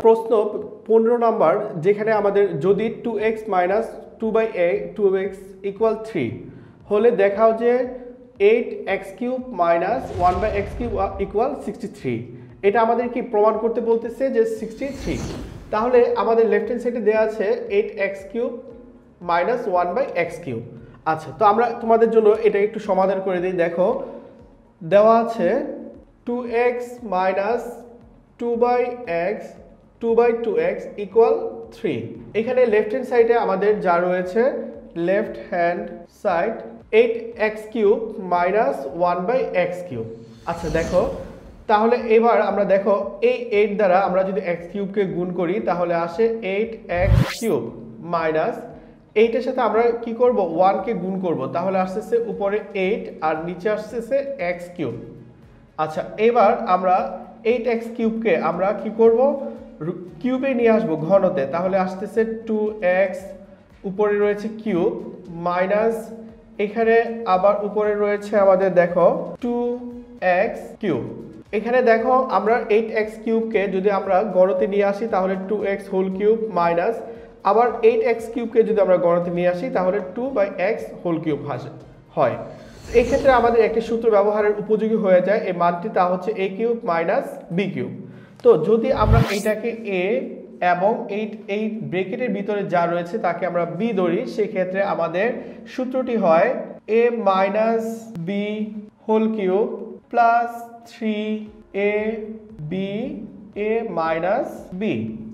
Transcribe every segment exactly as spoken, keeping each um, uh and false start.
প্রশ্ন পনেরো নাম্বার, যেখানে আমাদের যদি two x minus two by a two x equal three হলে দেখাও যে eight x cube minus one by x cube equal sixty three. এটা আমাদের কি প্রমাণ করতে বলতেছে যে সিক্সটি থ্রি। তাহলে আমাদের লেফট হ্যান্ড সাইডে দেওয়া আছে eight x cube minus one by x cube. আচ্ছা, তো আমরা তোমাদের জন্য এটা একটু সমাধান করে দিই। দেখো দেওয়া আছে two x minus two by x two by two x equal three. এখানে লেফট হ্যান্ড সাইডে আমাদের যা রয়েছে left hand side eight x cube minus one by x cube. আচ্ছা দেখো, তাহলে এবার আমরা দেখো এই এইট দ্বারা আমরা যদি এক্স কিউবকে গুণ করি তাহলে আসে এইট এক্স কিউব মাইনাস এইটের সাথে আমরা কি করব ওয়ানকে গুণ করব, তাহলে আসতেছে উপরে এইট আর নিচে আসতেছে এক্স কিউব। আচ্ছা, এবার আমরা এইট এক্স কিউবকে আমরা কি করব কিউবে নিয়ে আসবো ঘনতে, তাহলে আসতেছে টু এক্স উপরে রয়েছে কিউব মাইনাস এখানে আবার উপরে রয়েছে আমাদের দেখো টু এক্স কিউব। এখানে দেখো আমরা এইট এক্স কিউবকে যদি আমরা গণতে নিয়ে আসি তাহলে two x whole cube minus আবার এইট এক্স কিউবকে যদি আমরা গণতে নিয়ে আসি তাহলে two by x whole cube হয়। এই ক্ষেত্রে আমাদের একটি সূত্র ব্যবহারের উপযোগী হয়ে যায় এই মানটি, তা হচ্ছে a cube minus b cube. তো যদি আমরা এইটাকে এ এবং এই এই ব্র্যাকেটের ভিতরে যা রয়েছে তাকে আমরা বি ধরি, সেক্ষেত্রে আমাদের সূত্রটি হয় a minus b whole cube plus three a b a minus b.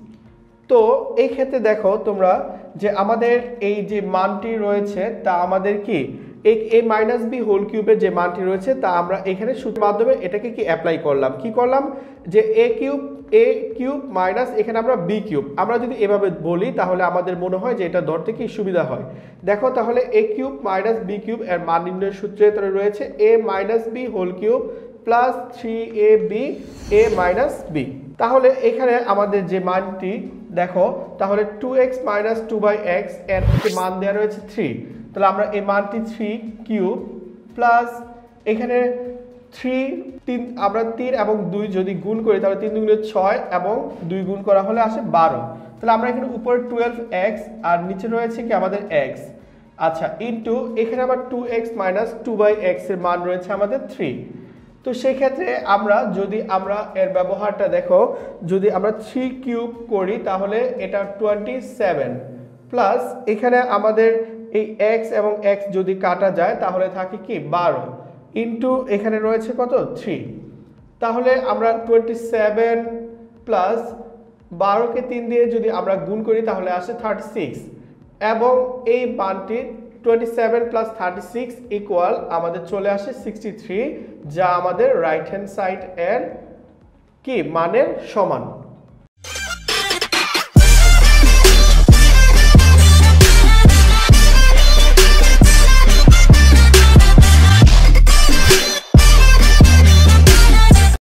তো এই ক্ষেত্রে দেখো তোমরা যে আমাদের এই যে মানটি রয়েছে তা আমাদের কি এ মাইনাস বি হোল কিউবের যে মানটি রয়েছে তা আমরা এখানে সূত্রের মাধ্যমে এটাকে কি অ্যাপ্লাই করলাম, কি করলাম যে a cube a cube minus এখানে আমরা বি কিউব। আমরা যদি এভাবে বলি তাহলে আমাদের মনে হয় যে এটা ধরতে কি সুবিধা হয়। দেখো তাহলে a cube minus b cube এর মান নির্ণয়ের সূত্রে রয়েছে a minus b whole cube plus three a b a minus b. তাহলে এখানে আমাদের যে মানটি দেখো তাহলে two x minus two by x এর মান দেওয়া রয়েছে থ্রি, তাহলে আমরা এই মানটি থ্রি কিউব প্লাস এখানে থ্রি তিন আমরা তিন এবং দুই যদি গুণ করি তাহলে তিন দুগুণে ছয় এবং দুই গুণ করা হলে আসে বারো। তাহলে আমরা এখানে উপরে টুয়েলভ এক্স আর নিচে রয়েছে কি আমাদের এক্স। আচ্ছা, ইন্টু এখানে আবার two x minus two by x এর মান রয়েছে আমাদের থ্রি। তো সেই ক্ষেত্রে আমরা যদি আমরা এর ব্যবহারটা দেখো যদি আমরা থ্রি কিউব করি তাহলে এটা টোয়েন্টি সেভেন প্লাস এখানে আমাদের এই এক্স এবং এক্স যদি কাটা যায় তাহলে থাকে কি বারো ইন্টু এখানে রয়েছে কত থ্রি। তাহলে আমরা টোয়েন্টি সেভেন প্লাস বারোকে তিন দিয়ে যদি আমরা গুণ করি তাহলে আসে থার্টি সিক্স এবং এই মানটি twenty seven plus thirty six equal আমাদের চলে আসে সিক্সটি থ্রি, যা আমাদের রাইট হ্যান্ড সাইড এর কি মানের সমান।